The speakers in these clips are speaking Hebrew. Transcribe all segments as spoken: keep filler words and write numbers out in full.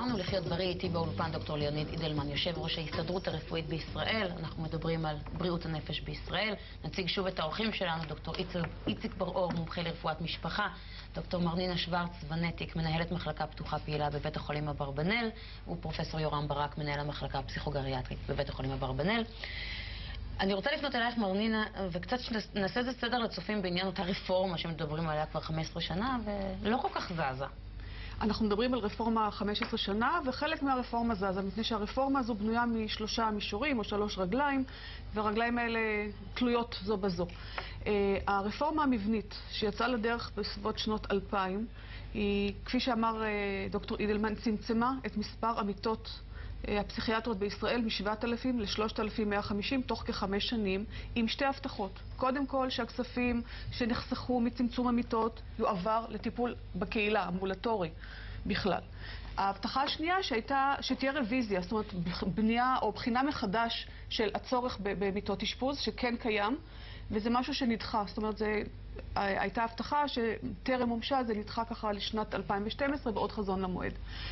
חזרנו לחיות בריא. איתי באולפן דוקטור ליאוניד אידלמן, יושב ראש ההסתדרות הרפואית בישראל. אנחנו מדברים על בריאות הנפש בישראל. נציג שוב את האורחים שלנו, דוקטור איציק בר-אור, מומחה לרפואת משפחה, דוקטור מרנינה שוורץ ונטיק, מנהלת מחלקה פתוחה פעילה בבית החולים אברבנאל, ופרופסור יורם ברק, מנהל המחלקה הפסיכוגריאטרית בבית החולים אברבנאל. אני רוצה לפנות אלייך, מרנינה, וקצת נעשה את סדר לצופים בעניין אותה רפורמה שמדברים עליה כבר חמש עשרה שנה ולא כל כך זזה. אנחנו מדברים על רפורמה חמש עשרה שנה, וחלק מהרפורמה זזה, מפני שהרפורמה הזו בנויה משלושה מישורים או שלוש רגליים, והרגליים האלה תלויות זו בזו. הרפורמה המבנית שיצאה לדרך בסביבות שנות אלפיים, היא, כפי שאמר דוקטור אידלמן, צמצמה את מספר המיטות הפסיכיאטריות בישראל מ-שבעת אלפים ל-שלושת אלפים ומאה וחמישים תוך כחמש שנים, עם שתי הבטחות. קודם כל, שהכספים שנחסכו מצמצום המיטות יועבר לטיפול בקהילה, אמבולטורי בכלל. ההבטחה השנייה שהייתה, שתהיה רוויזיה, זאת אומרת, בנייה או בחינה מחדש של הצורך במיטות אשפוז, שכן קיים, וזה משהו שנדחה. זאת אומרת, זה הייתה הבטחה שטרם מומשה, זה נדחה ככה לשנת אלפיים ושתים עשרה בעוד חזון למועד.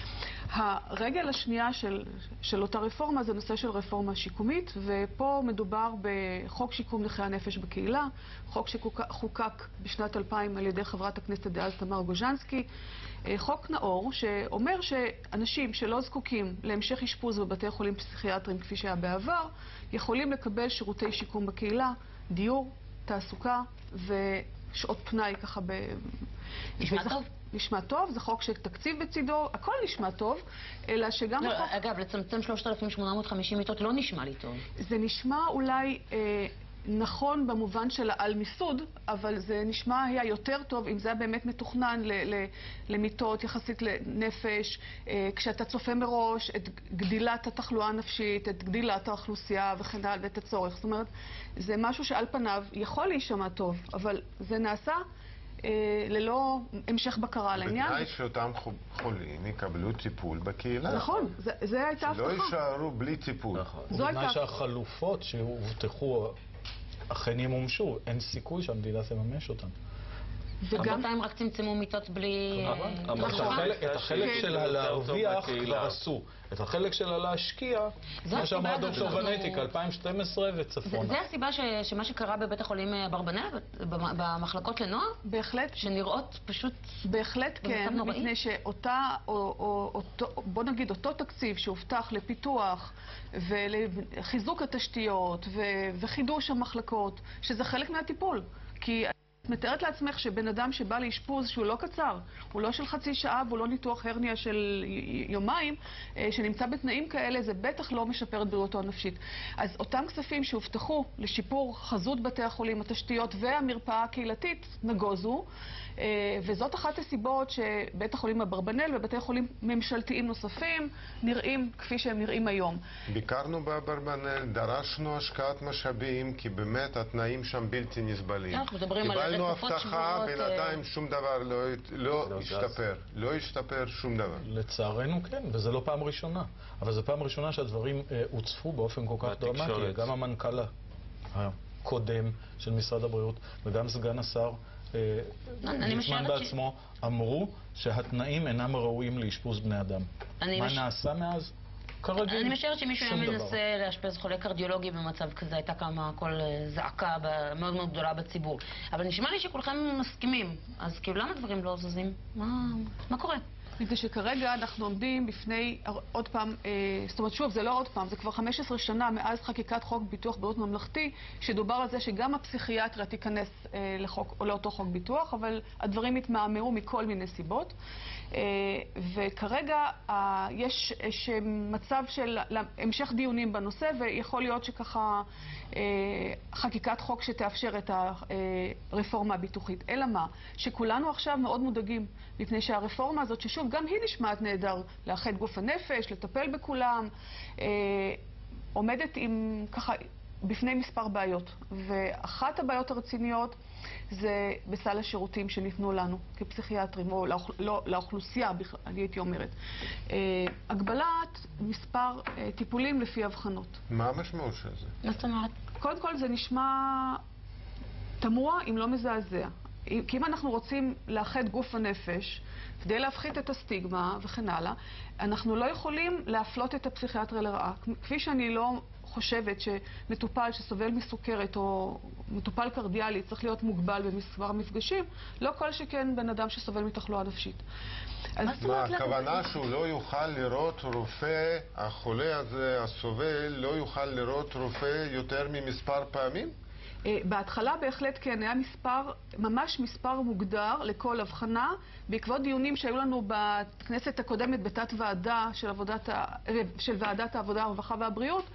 הרגל השנייה של, של אותה רפורמה זה נושא של רפורמה שיקומית, ופה מדובר בחוק שיקום נכי הנפש בקהילה, חוק שחוקק בשנת אלפיים על ידי חברת הכנסת דאז תמר גוז'נסקי, חוק נאור שאומר שאנשים שלא זקוקים להמשך אשפוז בבתי חולים פסיכיאטריים כפי שהיה בעבר, יכולים לקבל שירותי שיקום בקהילה, דיור, תעסוקה ושעות פנאי ככה ב... נשמע טוב? נשמע טוב, זה חוק שתקציב בצידו, הכל נשמע טוב, אלא שגם לא, החוק... אגב, לצמצם שלושת אלפים שמונה מאות וחמישים מיטות לא נשמע לי טוב. זה נשמע אולי אה, נכון במובן של העל מיסוד, אבל זה נשמע היה יותר טוב אם זה היה באמת מתוכנן ל- ל- למיטות יחסית לנפש, אה, כשאתה צופה מראש את גדילת התחלואה הנפשית, את גדילת האוכלוסייה וכן הלאה ואת הצורך. זאת אומרת, זה משהו שעל פניו יכול להישמע טוב, אבל זה נעשה ללא המשך בקרה על העניין. בתנאי שאותם חולים יקבלו טיפול בקהילה. נכון, זה הייתה הבטחה. שלא יישארו בלי טיפול. ובתנאי שהחלופות שהובטחו אכן ימומשו, אין סיכוי שהמדינה תממש אותן. הרבה פעמים רק צמצמו מיטות בלי... את החלק שלה להרוויח כבר עשו. את החלק שלה להשקיע, כמו שאמרה דוקטור ונטיק, אלפיים ושתים עשרה וצפונה. זה הסיבה שמה שקרה בבית החולים אברבנאל, במחלקות לנוער? בהחלט. שנראות פשוט... בהחלט כן, מפני שאותה, בוא נגיד, אותו תקציב שהובטח לפיתוח ולחיזוק התשתיות וחידוש המחלקות, שזה חלק מהטיפול. כי... את מתארת לעצמך שבן אדם שבא לאשפוז שהוא לא קצר, הוא לא של חצי שעה והוא לא ניתוח הרניה של יומיים, שנמצא בתנאים כאלה, זה בטח לא משפר את בריאותו הנפשית. אז אותם כספים שהובטחו לשיפור חזות בתי החולים, התשתיות והמרפאה הקהילתית נגוזו, וזאת אחת הסיבות שבית החולים אברבנאל ובתי חולים ממשלתיים נוספים נראים כפי שהם נראים היום. ביקרנו באברבנאל, דרשנו השקעת משאבים, כי באמת התנאים שם בלתי נסבלים. קיבלנו הבטחה, בינתיים שום דבר לא השתפר. לא השתפר שום דבר. לצערנו כן, וזה לא פעם ראשונה. אבל זו פעם ראשונה שהדברים הוצפו באופן כל כך דרמטי. גם המנכ"ל הקודם של משרד הבריאות וגם סגן השר ליצמן בעצמו אמרו שהתנאים אינם ראויים לאשפוז בני אדם. מה נעשה מאז? כרגיל. אני משערת שמישהו היה מנסה לאשפז חולה קרדיולוגי במצב כזה, הייתה כמה כל זעקה מאוד מאוד גדולה בציבור. אבל נשמע לי שכולכם מסכימים, אז כאילו למה דברים לא זזים? מה קורה? מפני שכרגע אנחנו עומדים בפני עוד פעם, זאת אומרת שוב, זה לא עוד פעם, זה כבר חמש עשרה שנה מאז חקיקת חוק ביטוח בריאות ממלכתי, שדובר על זה שגם הפסיכיאטריה תיכנס לחוק, או לאותו חוק ביטוח, אבל הדברים התמהמהו מכל מיני סיבות. וכרגע יש, יש מצב של המשך דיונים בנושא, ויכול להיות שככה חקיקת חוק שתאפשר את הרפורמה הביטוחית. אלא מה? שכולנו עכשיו מאוד מודאגים, מפני שהרפורמה הזאת, ששוב, גם היא נשמעת נהדר, לאחד גוף הנפש, לטפל בכולם, עומדת עם ככה בפני מספר בעיות. ואחת הבעיות הרציניות זה בסל השירותים שניתנו לנו כפסיכיאטרים, או לא, לאוכלוסייה, אני הייתי אומרת. הגבלת מספר טיפולים לפי הבחנות. מה המשמעות של זה? מה זאת אומרת? קודם כל זה נשמע תמוה אם לא מזעזע. כי אם אנחנו רוצים לאחד גוף ונפש, כדי להפחית את הסטיגמה וכן הלאה, אנחנו לא יכולים להפלות את הפסיכיאטריה לרעה. כפי שאני לא חושבת שמטופל שסובל מסוכרת או מטופל קרדיאלי צריך להיות מוגבל במספר המפגשים, לא כל שכן בן אדם שסובל מתחלואה נפשית. מה, הכוונה שהוא לא יוכל לראות רופא, החולה הזה, הסובל, לא יוכל לראות רופא יותר ממספר פעמים? בהתחלה בהחלט כן, היה מספר, ממש מספר מוגדר לכל הבחנה. בעקבות דיונים שהיו לנו בכנסת הקודמת בתת ועדה של, עבודת, של ועדת העבודה, הרווחה והבריאות,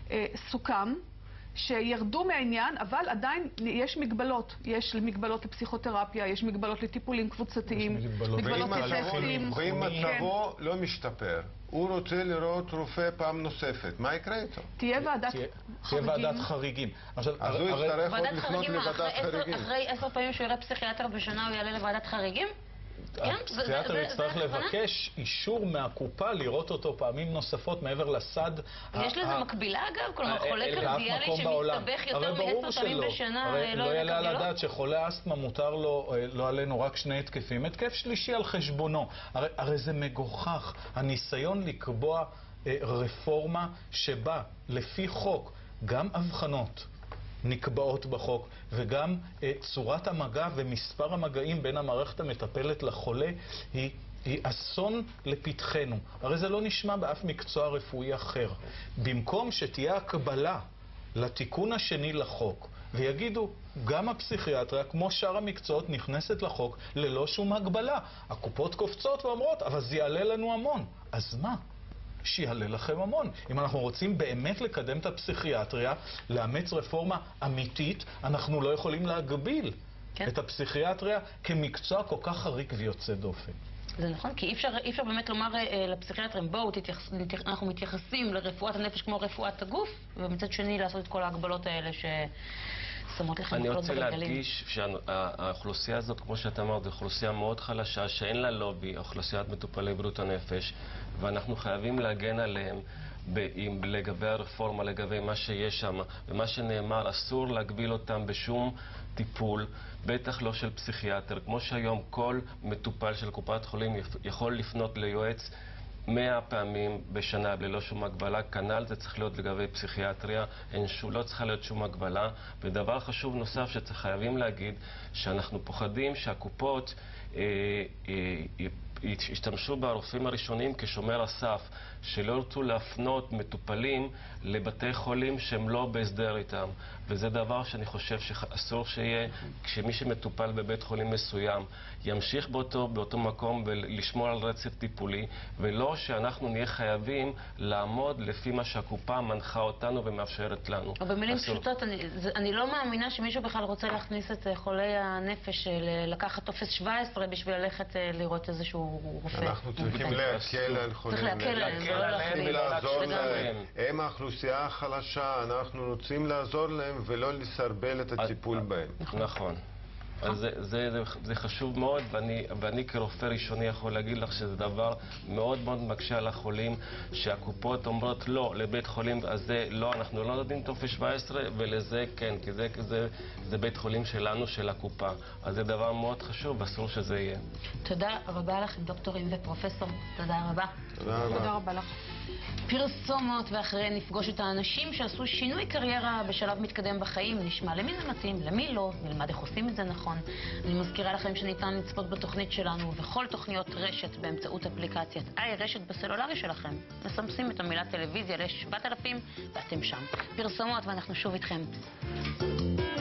סוכם שירדו מהעניין, אבל עדיין יש מגבלות. יש מגבלות לפסיכותרפיה, יש מגבלות לטיפולים קבוצתיים, מגבלות לטסטים. ואם מצבו לא משתפר, הוא רוצה לראות רופא פעם נוספת, מה יקרה איתו? תהיה ועדת חריגים. תהיה ועדת חריגים. אז הוא יצטרך עוד לפנות לוועדת חריגים. אחרי עשר פעמים שהוא יראה פסיכיאטר בשנה הוא יעלה לוועדת חריגים? הפסיכיאטר יצטרך לבקש אישור מהקופה לראות אותו פעמים נוספות מעבר לסד. יש לזה מקבילה אגב? כלומר חולה קרדיאלי שמסתבך יותר מעשר פעמים בשנה לא יהיה לא יעלה על הדעת שחולה אסתמה מותר לו, לא עלינו, רק שני התקפים, התקף שלישי על חשבונו. הרי זה מגוחך הניסיון לקבוע רפורמה שבה לפי חוק גם הבחנות נקבעות בחוק, וגם uh, צורת המגע ומספר המגעים בין המערכת המטפלת לחולה היא, היא אסון לפתחנו. הרי זה לא נשמע באף מקצוע רפואי אחר. במקום שתהיה הקבלה לתיקון השני לחוק, ויגידו, גם הפסיכיאטריה, כמו שאר המקצועות, נכנסת לחוק ללא שום הגבלה. הקופות קופצות ואומרות, אבל זה יעלה לנו המון. אז מה? שיעלה לכם המון. אם אנחנו רוצים באמת לקדם את הפסיכיאטריה, לאמץ רפורמה אמיתית, אנחנו לא יכולים להגביל כן. את הפסיכיאטריה כמקצוע כל כך חריג ויוצא דופן. זה נכון, כי אי אפשר, אי אפשר באמת לומר אה, לפסיכיאטרים, בואו, תתייחס, אנחנו מתייחסים לרפואת הנפש כמו רפואת הגוף, ומצד שני לעשות את כל ההגבלות האלה ש... אני רוצה להדגיש שהאוכלוסייה הזאת, כמו שאתה אמרת, זו אוכלוסייה מאוד חלשה, שאין לה לובי, אוכלוסיית מטופלי בריאות הנפש, ואנחנו חייבים להגן עליהם לגבי הרפורמה, לגבי מה שיש שם, ומה שנאמר, אסור להגביל אותם בשום טיפול, בטח לא של פסיכיאטר. כמו שהיום כל מטופל של קופת חולים יכול לפנות ליועץ מאה פעמים בשנה ללא שום הגבלה, כנ"ל זה צריך להיות לגבי פסיכיאטריה, אין שום, לא צריכה להיות שום הגבלה. ודבר חשוב נוסף שחייבים להגיד, שאנחנו פוחדים שהקופות אה, אה, ישתמשו ברופאים הראשונים כשומר הסף, שלא ירצו להפנות מטופלים לבתי חולים שהם לא בהסדר איתם. וזה דבר שאני חושב שאסור שיהיה, כשמי שמטופל בבית חולים מסוים ימשיך באותו, באותו מקום ולשמור על רצף טיפולי, ולא שאנחנו נהיה חייבים לעמוד לפי מה שהקופה מנחה אותנו ומאפשרת לנו. אבל במילים פשוטות, אני, זה, אני לא מאמינה שמישהו בכלל רוצה להכניס את חולי הנפש, לקחת טופס שבע עשרה בשביל ללכת לראות איזשהו רופא. אנחנו צריכים להקל על חולים. צריך להקל עליהם, לעזור להם. הם האוכלוסייה החלשה, אנחנו רוצים לעזור להם ולא לסרבל את הטיפול בהם. נכון. אז זה, זה, זה, זה חשוב מאוד, ואני, ואני כרופא ראשוני יכול להגיד לך שזה דבר מאוד מאוד מקשה על החולים, שהקופות אומרות לא, לבית חולים הזה לא, אנחנו לא נותנים טופס שבע עשרה, ולזה כן, כי זה, זה, זה בית חולים שלנו, של הקופה. אז זה דבר מאוד חשוב, אסור שזה יהיה. תודה רבה לכם, דוקטורים ופרופסור. תודה רבה. תודה רבה. תודה רבה לך. פרסומות, ואחריהן נפגוש את האנשים שעשו שינוי קריירה בשלב מתקדם בחיים, נשמע למי זה מתאים, למי לא, נלמד איך עושים את זה נכון. אני מזכירה לכם שניתן לצפות בתוכנית שלנו ובכל תוכניות רשת באמצעות אפליקציית איי רשת בסלולרי שלכם. מסמסים את המילה טלוויזיה ל-שבעת אלפים ואתם שם. פרסומות ואנחנו שוב איתכם.